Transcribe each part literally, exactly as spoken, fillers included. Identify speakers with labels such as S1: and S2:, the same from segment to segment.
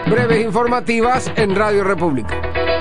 S1: breves informativas en Radio República.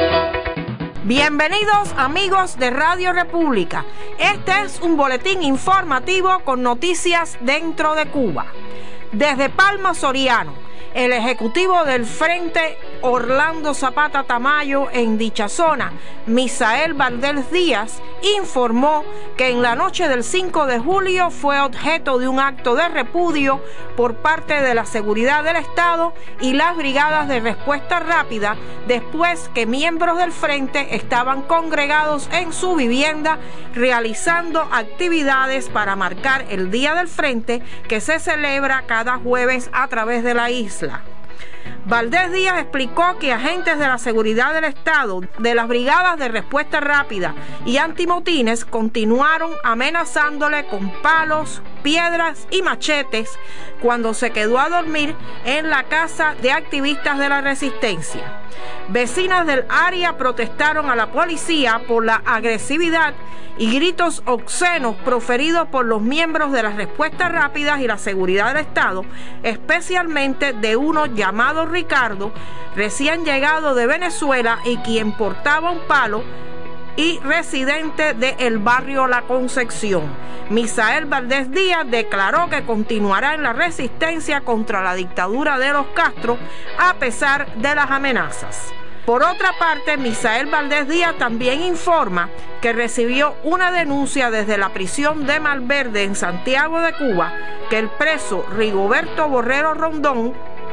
S2: Bienvenidos amigos de Radio República. Este es un boletín informativo con noticias dentro de Cuba. Desde Palma Soriano, el ejecutivo del Frente Orlando Zapata Tamayo en dicha zona, Misael Valdés Díaz, informó que en la noche del cinco de julio fue objeto de un acto de repudio por parte de la seguridad del Estado y las brigadas de respuesta rápida después que miembros del Frente estaban congregados en su vivienda realizando actividades para marcar el Día del Frente que se celebra cada jueves a través de la isla. Valdés Díaz explicó que agentes de la seguridad del Estado, de las brigadas de respuesta rápida y antimotines continuaron amenazándole con palos, piedras y machetes cuando se quedó a dormir en la casa de activistas de la resistencia. Vecinas del área protestaron a la policía por la agresividad y gritos obscenos proferidos por los miembros de las respuestas rápidas y la seguridad del Estado, especialmente de uno llamado Ricardo, recién llegado de Venezuela y quien portaba un palo y residente del barrio La Concepción. Misael Valdés Díaz declaró que continuará en la resistencia contra la dictadura de los Castro a pesar de las amenazas. Por otra parte, Misael Valdés Díaz también informa que recibió una denuncia desde la prisión de Malverde en Santiago de Cuba que el preso Rigoberto Borrero Rondón,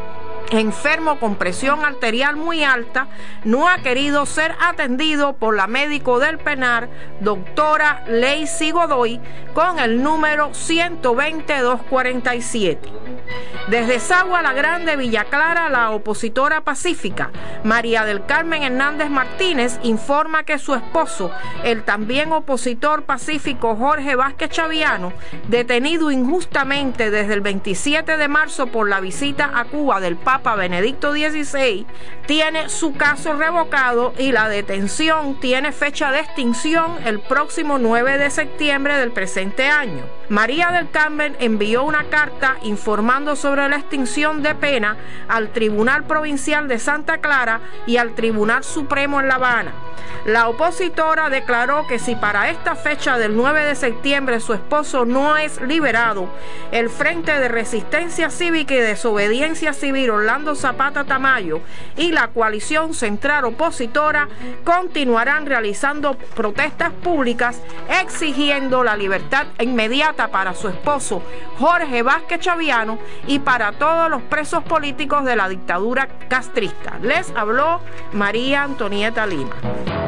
S2: enfermo con presión arterial muy alta, no ha querido ser atendido por la médico del penal, doctora Lacey Godoy, con el número ciento veinte dos cuarenta y siete. Desde Sagua La Grande, Villa Clara, la opositora pacífica María del Carmen Hernández Martínez informa que su esposo, el también opositor pacífico Jorge Vázquez Chaviano, detenido injustamente desde el veintisiete de marzo por la visita a Cuba del Papa Benedicto dieciséis, tiene su caso revocado y la detención tiene fecha de extinción el próximo nueve de septiembre del presente año. María del Carmen envió una carta informando sobre la extinción de pena al Tribunal Provincial de Santa Clara y al Tribunal Supremo en La Habana. La opositora declaró que si para esta fecha del nueve de septiembre su esposo no es liberado, el Frente de Resistencia Cívica y Desobediencia Civil Orlando Zapata Tamayo y la coalición central opositora continuarán realizando protestas públicas exigiendo la libertad inmediata para su esposo Jorge Vázquez Chaviano y para todos los presos políticos de la dictadura castrista. Les habló María Antonieta Lima.